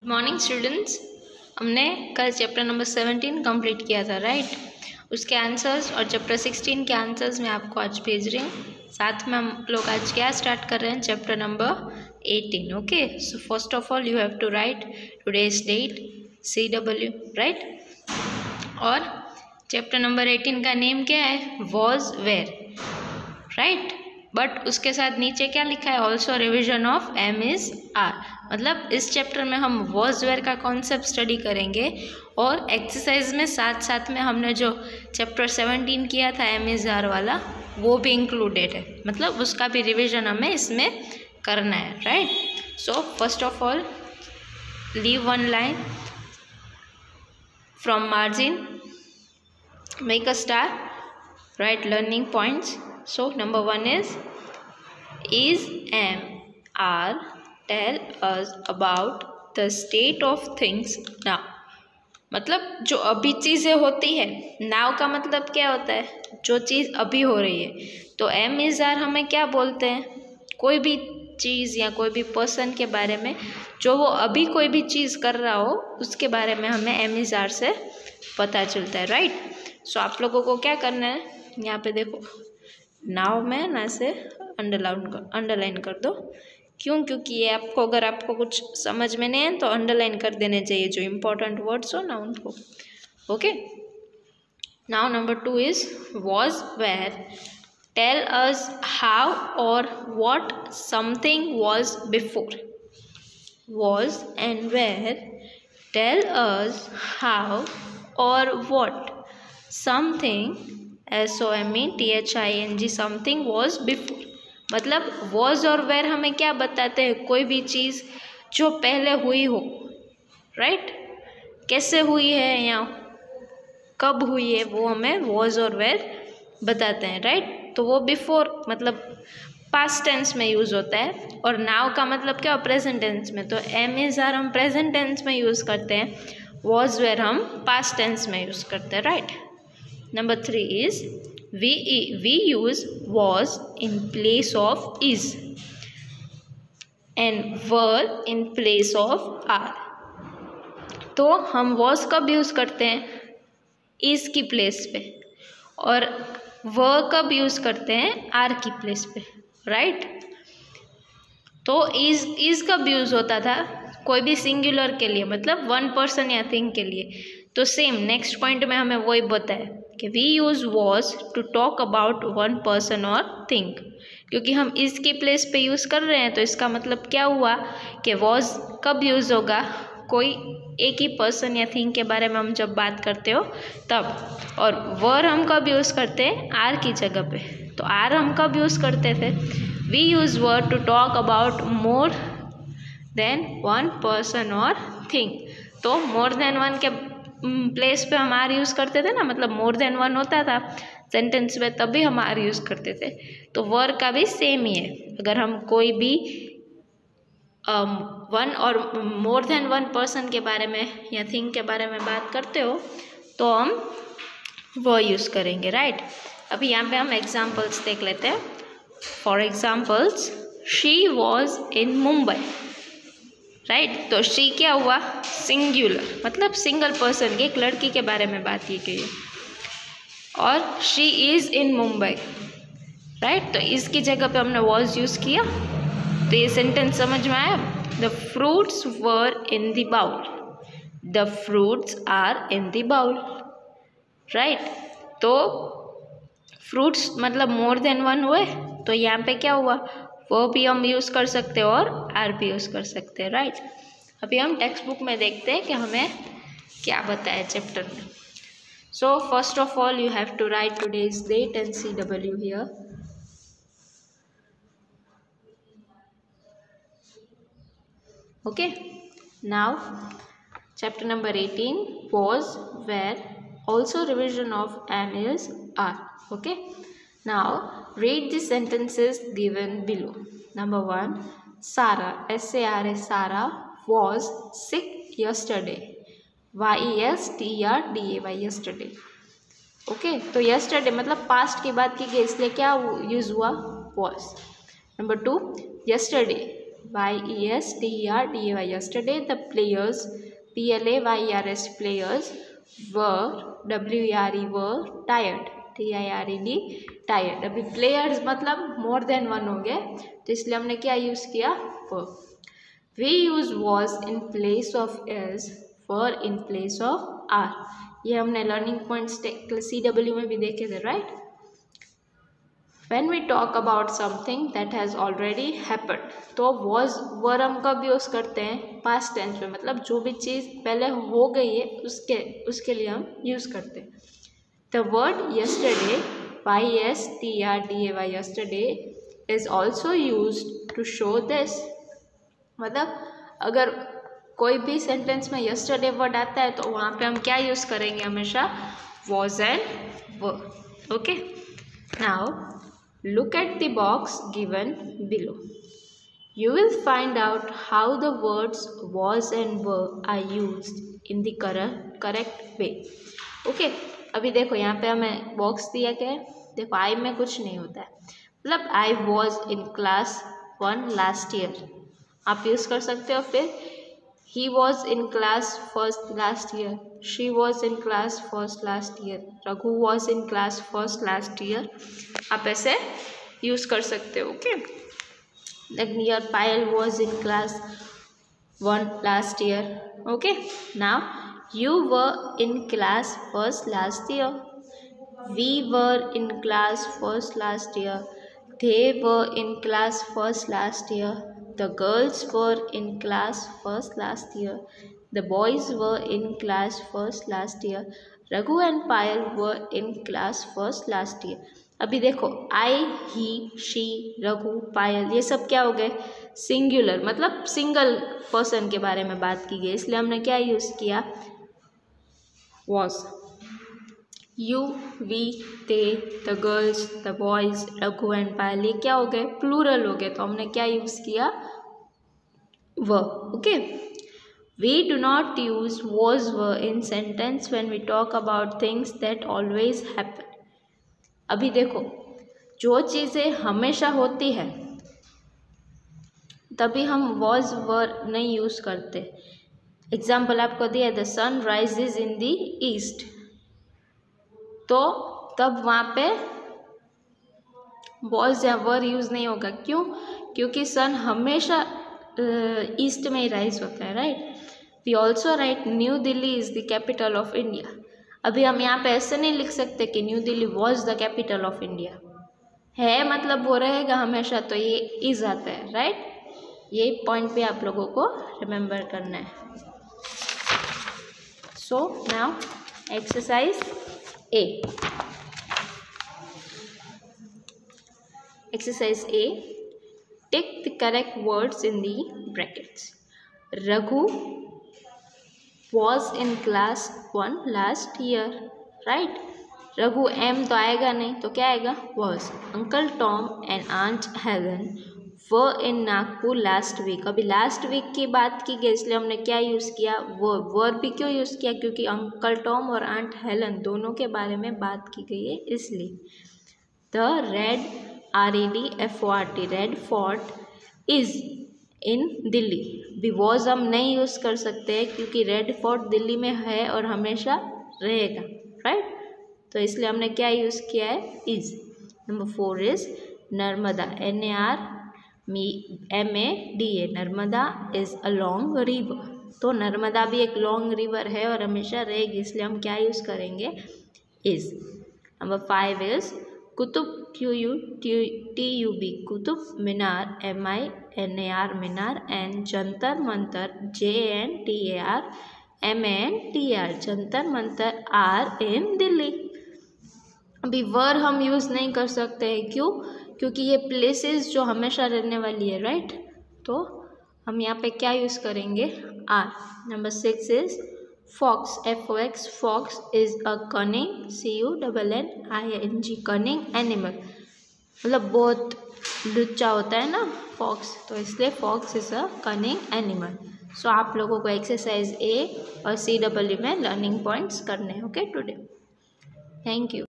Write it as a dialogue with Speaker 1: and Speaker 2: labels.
Speaker 1: Morning students, हमने कल chapter number 17 complete किया था, राइट। उसके आंसर्स और चैप्टर 16 के आंसर्स मैं आपको आज भेज रही हूँ। साथ में हम लोग आज क्या स्टार्ट कर रहे हैं, chapter number 18। Okay, so first of all you have to write today's date CW, right. और चैप्टर नंबर 18 का नेम क्या है, वॉज वेयर, राइट। बट उसके साथ नीचे क्या लिखा है, also revision of M is R। मतलब इस चैप्टर में हम वॉज वेयर का कॉन्सेप्ट स्टडी करेंगे और एक्सरसाइज में साथ साथ में हमने जो चैप्टर 17 किया था M is R वाला, वो भी इंक्लूडेड है। मतलब उसका भी रिविजन हमें इसमें करना है, right. So first of all leave one line from margin, make a star, right learning points. So number 1 is M R tell us about the state of things now। मतलब जो अभी चीज़ें होती है, now का मतलब क्या होता है, जो चीज़ अभी हो रही है। तो M is R हमें क्या बोलते हैं, कोई भी चीज़ या कोई भी पर्सन के बारे में जो वो अभी कोई भी चीज़ कर रहा हो, उसके बारे में हमें M is R से पता चलता है, राइट। सो आप लोगों को क्या करना है, यहाँ पे देखो नाव में ना से अंडरलाइन कर दो। क्यों, क्योंकि ये आपको अगर आपको कुछ समझ में नहीं है तो अंडरलाइन कर देने चाहिए जो इम्पोर्टेंट वर्ड्स हो ना उनको। Okay, now number 2 is was where tell us how और what something was before. Was and where tell us how और what something SOMETHING something was before. मतलब वॉज और वेयर हमें क्या बताते हैं, कोई भी चीज़ जो पहले हुई हो, राइट। कैसे हुई है या कब हुई है, वो हमें वॉज और वेयर बताते हैं, राइट। तो वो बिफोर मतलब पास्ट टेंस में यूज़ होता है, और नाउ का मतलब क्या, प्रेजेंट टेंस में। तो M is R हम प्रेजेंट टेंस में यूज़ करते हैं, वॉज वेयर हम पास्ट टेंस में यूज़ करते हैं, right. Number 3 is we use was in place of is and were in place of are। तो हम was कब यूज़ करते हैं, is की प्लेस पे, और were कब यूज़ करते हैं, are की प्लेस पे, राइट। तो is कब यूज़ होता था, कोई भी सिंगुलर के लिए, मतलब वन पर्सन या थिंग के लिए। तो सेम नेक्स्ट पॉइंट में हमें वही बताया कि we use was to talk about one person और थिंग। क्योंकि हम इसकी प्लेस पे यूज़ कर रहे हैं तो इसका मतलब क्या हुआ कि वॉज कब यूज़ होगा, कोई एक ही पर्सन या थिंग के बारे में हम जब बात करते हो तब। और वर हम कब यूज़ करते हैं, आर की जगह पे। तो आर हम कब यूज़ करते थे, we use were to talk about more than one person और थिंग। तो मोर देन वन के प्लेस पे हम आर यूज़ करते थे ना, मतलब मोर देन वन होता था सेंटेंस में, तभी हम आर यूज़ करते थे। तो वर का भी सेम ही है, अगर हम कोई भी वन और मोर देन वन पर्सन के बारे में या थिंग के बारे में बात करते हो तो हम वो यूज़ करेंगे, राइट। अभी यहाँ पे हम एग्जाम्पल्स देख लेते हैं। For examples, she was in Mumbai, right. तो शी क्या हुआ, सिंगुलर, मतलब सिंगल पर्सन की, एक लड़की के बारे में बात की गई है। और she is in Mumbai, right. तो इसकी जगह पे हमने वॉज यूज़ किया। तो ये सेंटेंस समझ में आया, the fruits were in the bowl, the fruits are in the bowl, right. तो फ्रूट्स मतलब मोर देन वन हुए, तो यहाँ पे क्या हुआ, वो भी हम यूज़ कर सकते हैं और आर भी यूज़ कर सकते हैं, राइट। अभी हम टेक्स्ट बुक में देखते हैं कि हमें क्या बताया चैप्टर में। So first of all you have to write today's date and CW here. Okay, now chapter number 18 was where, also revision of M is R। okay, now read the sentences given below. Number 1, Sarah, SARA, Sarah was sick yesterday, YESTERDAY, yesterday। Okay, तो yesterday मतलब past की बात की गई, इसलिए क्या use हुआ, was। Number 2, yesterday YESTERDAY. Yesterday the players, PLAYERS players, were WERE were tired, TIRED tired. अभी players मतलब more than one हो गए, तो इसलिए हमने क्या यूज़ किया, were. We use was in place of is, were in place of are. ये हमने लर्निंग पॉइंट्स CW में भी देखे थे, right. When we talk about something that has already happened, तो was were हम कब यूज़ करते हैं, पास्ट टेंस में, मतलब जो भी चीज़ पहले हो गई है उसके लिए हम यूज़ करते हैं. The word yesterday, YESTERDAY, yesterday is also used to show this. मतलब अगर कोई भी सेंटेंस में yesterday वर्ड आता है तो वहाँ पे हम क्या यूज़ करेंगे, हमेशा was and were. Okay, now look at the box given below. You will find out how the words was and were are used in the correct way. Okay, अभी देखो यहाँ पे हमें बॉक्स दिया गया है. देखो आई में कुछ नहीं होता है, मतलब I was in class 1 last year आप यूज़ कर सकते हो. फिर he was in class first last year, she was in class first last year, Raghu was in class first last year. आप ऐसे यूज़ कर सकते हो. Okay, like your Payal was in class 1 last year. Okay, now you were in class first last year, we were in class first last year, they were in class first last year, the girls were in class first last year, the boys were in class first last year, Raghu and Payal were in class first last year. अभी देखो आई, ही, she, Raghu, पायल, ये सब क्या हो गए, singular, मतलब single person के बारे में बात की गई, इसलिए हमने क्या यूज़ किया, was. You, we, they, the girls, the boys, Raghu and Payal, ये क्या हो गए, प्लूरल हो गए, तो हमने क्या यूज़ किया, were. Okay, we do not use was were in sentence when we talk about things that always happen. अभी देखो जो चीज़ें हमेशा होती है तभी हम was were नहीं यूज़ करते. एग्जाम्पल आपको दिया, the sun rises in the east, तो तब वहाँ पे was या were यूज़ नहीं होगा. क्यों, क्योंकि सन हमेशा ईस्ट में ही राइज होता है, right. We also write new Delhi is the capital of India. अभी हम यहाँ पे ऐसे नहीं लिख सकते कि new Delhi was the capital of India, है मतलब वो रहेगा हमेशा, तो ये इज आता है, राइट. ये पॉइंट पे आप लोगों को रिमेंबर करना है. So now exercise A. Exercise A, tick the correct words in the brackets. Raghu was in class 1 last year, right. Raghu am तो आएगा नहीं, तो क्या आएगा, was. Uncle Tom and aunt Helen were in Nagpur last week. अभी last week की बात की गई, इसलिए हमने क्या यूज़ किया, were भी क्यों यूज़ किया, क्योंकि अंकल टॉम और आंट हेलन दोनों के बारे में बात की गई है, इसलिए. The red REDFORT red fort is in Delhi. भी वॉज हम नहीं यूज़ कर सकते हैं क्योंकि रेड फोर्ट दिल्ली में है और हमेशा रहेगा, राइट. तो इसलिए हमने क्या यूज़ किया है, इज़. नंबर 4 is Narmada, NARMADA, Narmada is a long river. तो नर्मदा भी एक लॉन्ग रिवर है और हमेशा रहेगी, इसलिए हम क्या यूज़ करेंगे, is. Number 5 is Qutub, QUTUB, Qutub Minar, MINAR Minar, and Jantar Mantar, JNTAR MANTR, Jantar Mantar are in Delhi. अभी वर हम यूज़ नहीं कर सकते हैं, क्यों, क्योंकि ये प्लेसेस जो हमेशा रहने वाली है, राइट. तो हम यहाँ पे क्या यूज़ करेंगे, are. Number 6 is fox, FOX, fox is a cunning, CUNNING, cunning animal, मतलब बहुत लुच्चा होता है ना फॉक्स, तो इसलिए fox is a cunning animal. So आप लोगों को एक्सरसाइज ए और CW में लर्निंग पॉइंट्स करने हैं, ओके टुडे. Thank you.